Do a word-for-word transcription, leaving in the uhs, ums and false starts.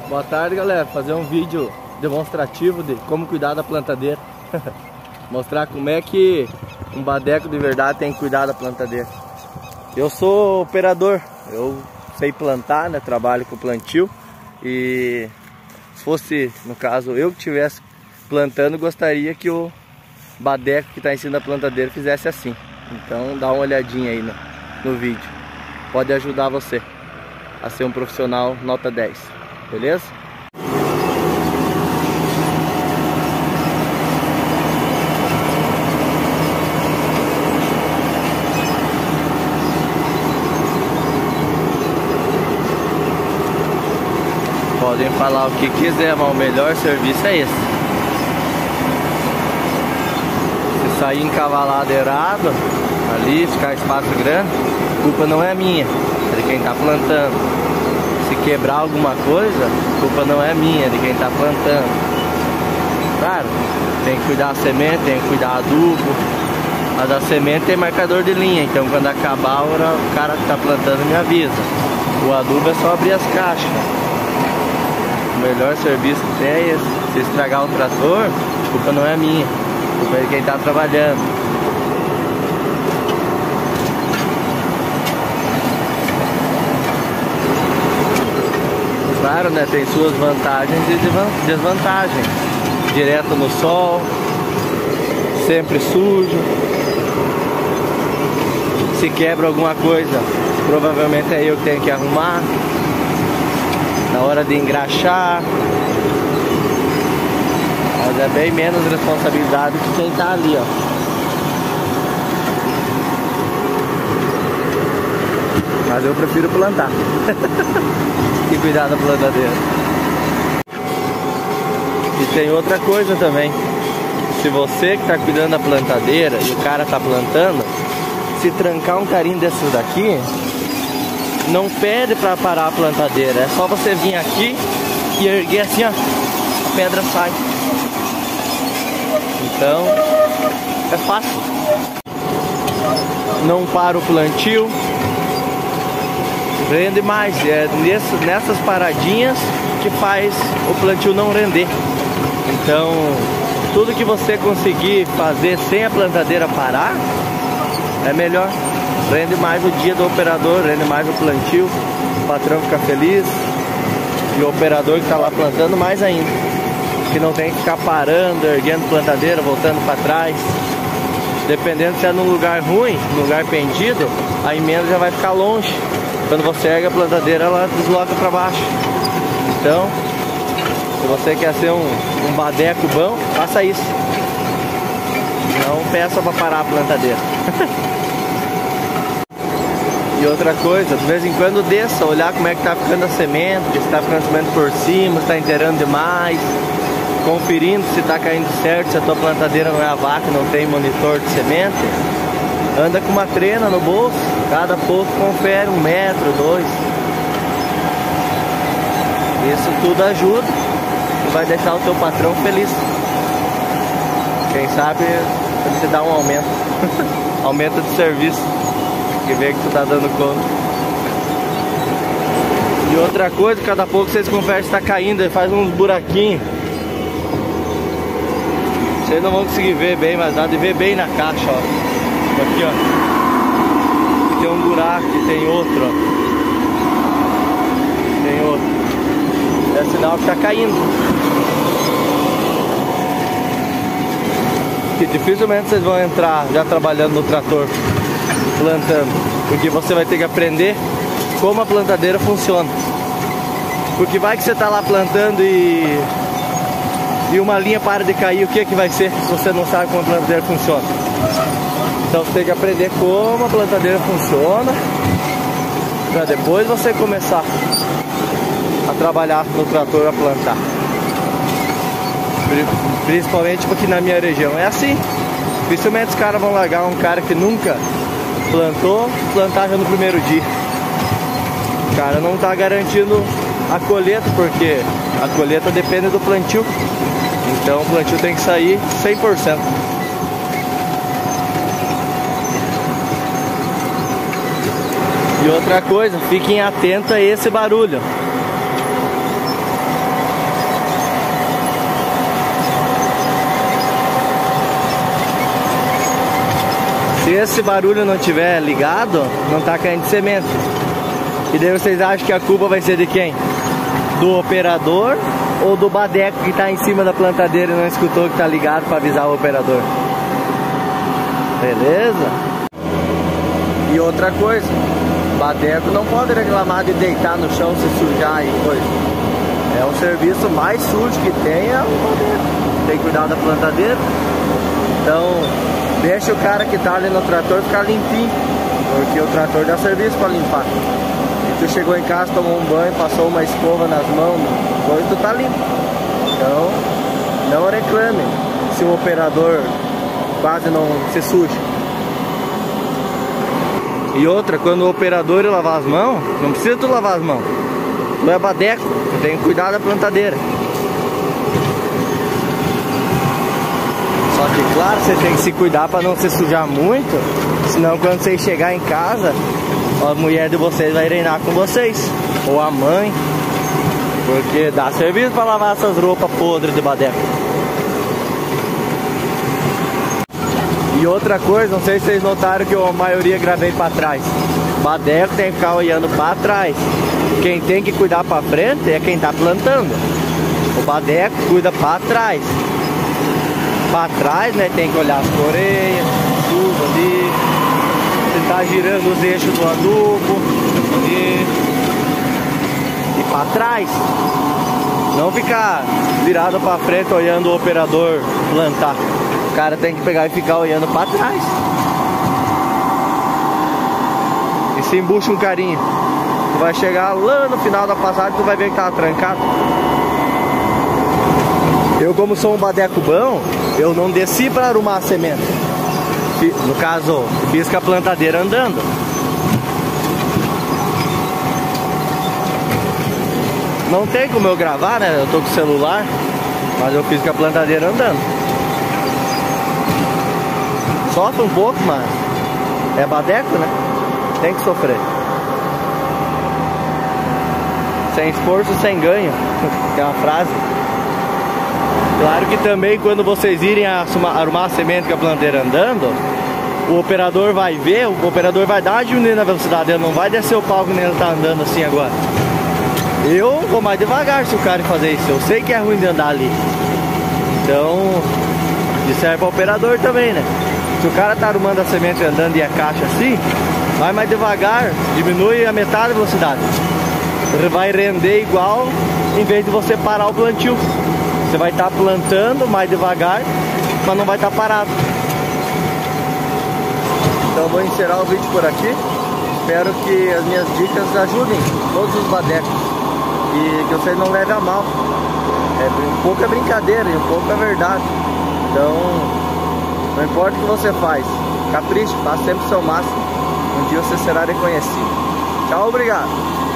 Boa tarde, galera. Fazer um vídeo demonstrativo de como cuidar da plantadeira. Mostrar como é que um badeco de verdade tem que cuidar da plantadeira. Eu sou operador, eu sei plantar, né? Trabalho com plantio. E se fosse, no caso, eu que estivesse plantando, gostaria que o badeco que está em cima da plantadeira fizesse assim. Então dá uma olhadinha aí no, no vídeo. Pode ajudar você a ser um profissional nota dez. Beleza? Podem falar o que quiser, mas o melhor serviço é esse. Se sair encavalado errado, ali, ficar espaço grande, a culpa não é minha, é de quem está plantando. Se quebrar alguma coisa, a culpa não é minha, é de quem está plantando. Claro, tem que cuidar da semente, tem que cuidar do adubo. Mas a semente tem marcador de linha, então quando acabar, o cara que está plantando me avisa. O adubo é só abrir as caixas. O melhor serviço que tem é esse. Se estragar o trator, a culpa não é minha, a culpa é de quem está trabalhando. Claro, né? Tem suas vantagens e desvantagens. Direto no sol, sempre sujo. Se quebra alguma coisa, provavelmente é eu que tenho que arrumar. Na hora de engraxar. Mas é bem menos responsabilidade que quem tá ali, ó. Mas eu prefiro plantar e cuidar da plantadeira. E tem outra coisa também. Se você que está cuidando da plantadeira e o cara tá plantando, se trancar um carinho desses daqui, não pede para parar a plantadeira. É só você vir aqui e erguer assim, ó, a pedra sai. Então é fácil. Não para o plantio, rende mais. É nessas paradinhas que faz o plantio não render. Então tudo que você conseguir fazer sem a plantadeira parar é melhor. Rende mais o dia do operador, rende mais o plantio, o patrão fica feliz e o operador que está lá plantando mais ainda, que não tem que ficar parando, erguendo plantadeira, voltando para trás. Dependendo se é num lugar ruim, num lugar pendido, a emenda já vai ficar longe. Quando você ergue a plantadeira, ela desloca para baixo. Então, se você quer ser um, um badeco bom, faça isso. Não peça para parar a plantadeira. E outra coisa, de vez em quando desça, olhar como é que tá ficando a semente, se está ficando a semente por cima, se está inteirando demais, conferindo se está caindo certo, se a tua plantadeira não é a vaca, não tem monitor de semente. Anda com uma trena no bolso, cada pouco confere um metro, dois. Isso tudo ajuda e vai deixar o teu patrão feliz. Quem sabe ele te dá um aumento, aumento de serviço. Que vê que tu tá dando conta. E outra coisa, cada pouco vocês conferem se tá caindo, ele faz uns buraquinhos. Vocês não vão conseguir ver bem, mas nada de ver bem na caixa, ó. Aqui, ó. Aqui tem um buraco, aqui tem outro, ó. Tem outro. É sinal que tá caindo. Que dificilmente vocês vão entrar já trabalhando no trator plantando, porque você vai ter que aprender como a plantadeira funciona. Porque vai que você tá lá plantando e e uma linha para de cair, o que que vai ser se você não sabe como a plantadeira funciona? Então você tem que aprender como a plantadeira funciona para depois você começar a trabalhar no trator a plantar. Principalmente porque na minha região é assim. Dificilmente os caras vão largar um cara que nunca plantou, plantar já no primeiro dia. O cara não está garantindo a colheita, porque a colheita depende do plantio. Então o plantio tem que sair cem por cento. E outra coisa, fiquem atentos a esse barulho. Se esse barulho não tiver ligado, não tá caindo semente. E daí vocês acham que a culpa vai ser de quem? Do operador ou do badeco que tá em cima da plantadeira e não escutou que tá ligado para avisar o operador? Beleza? E outra coisa, badeco não pode reclamar de deitar no chão, se sujar e coisa. É o serviço mais sujo que tem, é o badeco. Tem que cuidar da plantadeira. Então, deixa o cara que tá ali no trator ficar limpinho, porque o trator dá serviço para limpar. Tu chegou em casa, tomou um banho, passou uma escova nas mãos, depois tu tá limpo. Então, não reclame se o operador quase não se suja. E outra, quando o operador lavar as mãos, não precisa tu lavar as mãos. Tu é badeco, tu tem que cuidar da plantadeira. Só que claro, você tem que se cuidar para não se sujar muito, senão quando você chegar em casa, a mulher de vocês vai reinar com vocês, ou a mãe, porque dá serviço para lavar essas roupas podres de badeco. E outra coisa, não sei se vocês notaram que a maioria gravei para trás. Badeco tem que ficar olhando para trás. Quem tem que cuidar para frente é quem tá plantando. O badeco cuida para trás. Para trás, né, tem que olhar as coreias, tudo ali. Tá girando os eixos do adubo e, e para trás, não ficar virado para frente olhando o operador plantar. O cara tem que pegar e ficar olhando para trás e se embucha um carinho. Tu vai chegar lá no final da passagem, tu vai ver que tava trancado. Eu, como sou um badeco bom, eu não desci para arrumar a semente. No caso, fiz com a plantadeira andando. Não tem como eu gravar, né? Eu tô com o celular, mas eu fiz com a plantadeira andando. Sofre um pouco, mas é badeco, né? Tem que sofrer. Sem esforço, sem ganho. Que é uma frase. Claro que também quando vocês irem arrumar a semente com a planteira andando, o operador vai ver, o operador vai dar uma diminuída na velocidade, ele não vai descer o palco nem ele tá andando assim agora. Eu vou mais devagar se o cara fazer isso, eu sei que é ruim de andar ali. Então, isso serve para o operador também, né? Se o cara tá arrumando a semente andando e a caixa assim, vai mais devagar, diminui a metade da velocidade. Ele vai render igual, em vez de você parar o plantio. Você vai estar plantando mais devagar, mas não vai estar parado. Então eu vou encerrar o vídeo por aqui. Espero que as minhas dicas ajudem todos os badecos e que vocês não levem a mal. É, um pouco é brincadeira e um pouco é verdade. Então, não importa o que você faz, capriche, faça sempre o seu máximo. Um dia você será reconhecido. Tchau, obrigado.